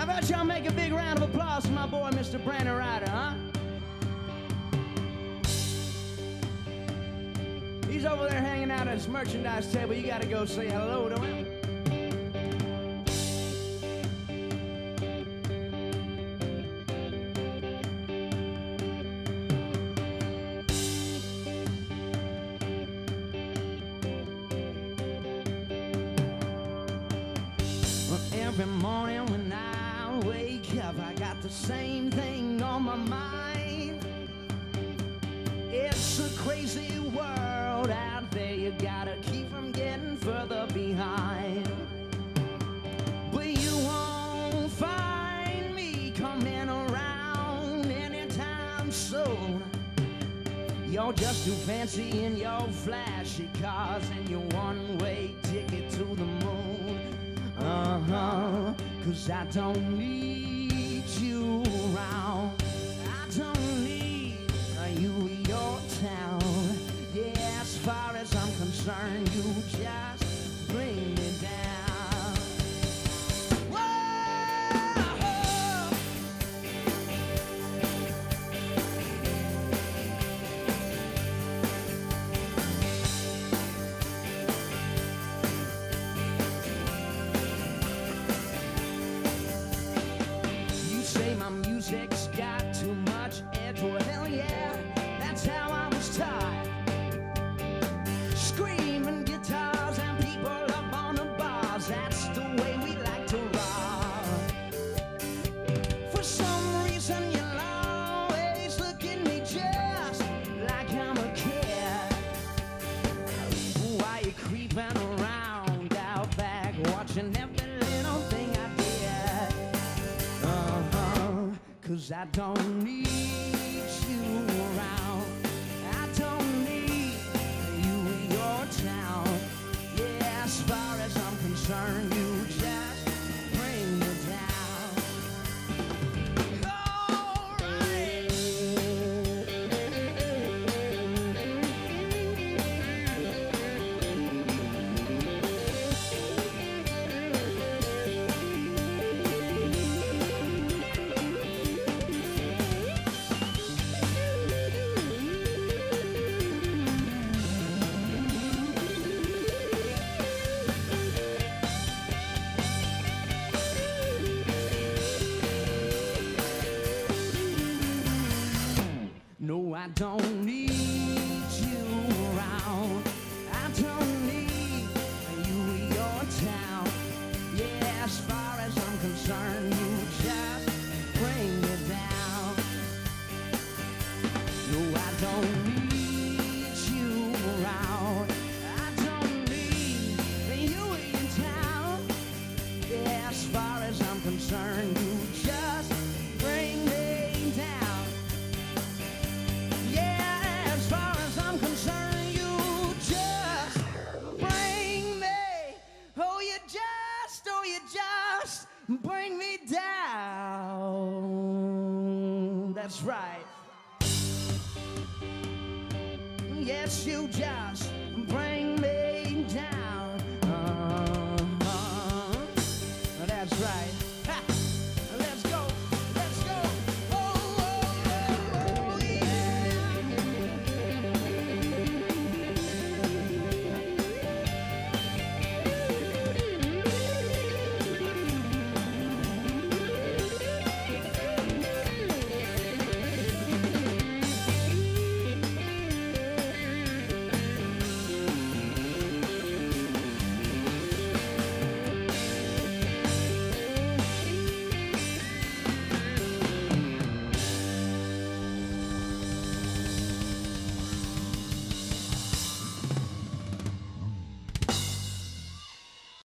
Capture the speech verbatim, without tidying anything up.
How about y'all make a big round of applause for my boy, Mister Brandon Ryder, huh? He's over there hanging out at his merchandise table. You gotta go say hello to him. Every morning when I wake up, I got the same thing on my mind. It's a crazy world out there, you gotta keep from getting further behind. But you won't find me coming around anytime soon. You're just too fancy in your flashy cars and your one-way ticket to the moon. Uh-huh, cause I don't need you around. I don't need you in your town. Yeah, as far as I'm concerned, you just bring me down. Whoa! You say my music's got too much edge. Well, hell yeah, that's how I was taught. Screaming guitars and people up on the bars, that's the way we like to rock. For some reason you'll always look at me just like I'm a kid. Why you creeping around out back, watching every little thing I did? Uh-huh, cause I don't need you around. I don't need you in your town. Yeah, as far as I'm concerned, you just bring me down. All right. No, I don't need you around. I don't need you in your town. Yeah, as far as I'm concerned, you just bring me down. No, I don't need you around. I don't need you in town. Yeah, as far as I'm concerned, you just bring me down. Bring me down. That's right. Yes, you